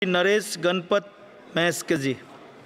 नरेश गणपत म्हैसके जी।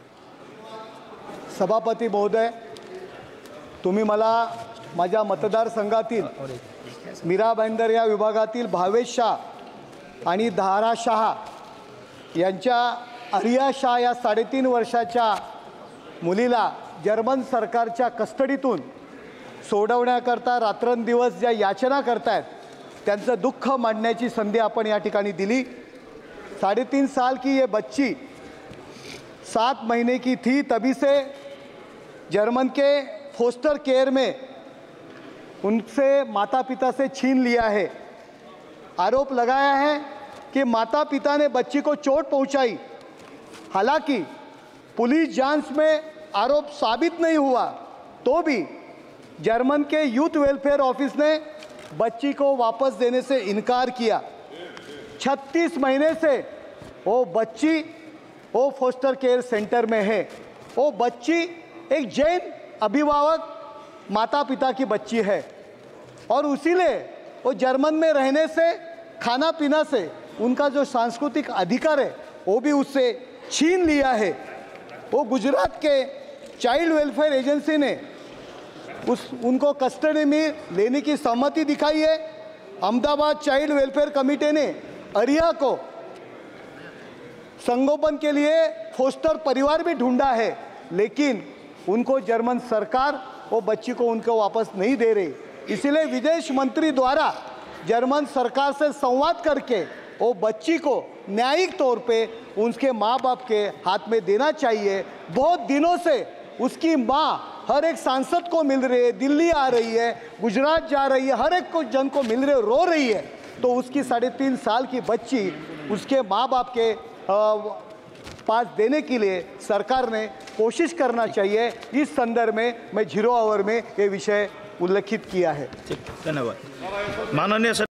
सभापती महोदय, तुम्ही मला माझ्या मतदारसंघातील मीरा भाईंदर या विभागातील भावेश शाह आणि धारा शाह यांच्या आर्या शाह या 3.5 वर्षाच्या मुलीला जर्मन सरकारच्या कस्टडीतून सोडवण्याकरता रात्रंदिवस ज्या याचना करतायत त्यांचं दुःख मांडण्याची संधी आपण या ठिकाणी दिली। 3.5 साल की ये बच्ची 7 महीने की थी, तभी से जर्मन के फोस्टर केयर में उनसे माता पिता से छीन लिया है। आरोप लगाया है कि माता पिता ने बच्ची को चोट पहुंचाई। हालांकि पुलिस जांच में आरोप साबित नहीं हुआ तो भी जर्मन के यूथ वेलफेयर ऑफिस ने बच्ची को वापस देने से इनकार किया। 36 महीने से वो बच्ची वो फोस्टर केयर सेंटर में है। वो बच्ची एक जैन अभिभावक माता पिता की बच्ची है और उसीलिए वो जर्मन में रहने से, खाना पीना से उनका जो सांस्कृतिक अधिकार है वो भी उससे छीन लिया है। वो गुजरात के चाइल्ड वेलफेयर एजेंसी ने उनको कस्टडी में लेने की सहमति दिखाई है। अहमदाबाद चाइल्ड वेलफेयर कमेटी ने आर्या को संगोपन के लिए फोस्टर परिवार भी ढूंढा है, लेकिन उनको जर्मन सरकार वो बच्ची को उनको वापस नहीं दे रही। इसलिए विदेश मंत्री द्वारा जर्मन सरकार से संवाद करके वो बच्ची को न्यायिक तौर पे उसके माँ बाप के हाथ में देना चाहिए। बहुत दिनों से उसकी माँ हर एक सांसद को मिल रही है, दिल्ली आ रही है, गुजरात जा रही है, हर एक को जन को मिल रही है, रो रही है। तो उसकी 3.5 साल की बच्ची उसके माँ बाप के पास देने के लिए सरकार ने कोशिश करना चाहिए। इस संदर्भ में मैं 0 आवर में ये विषय उल्लेखित किया है। धन्यवाद माननीय।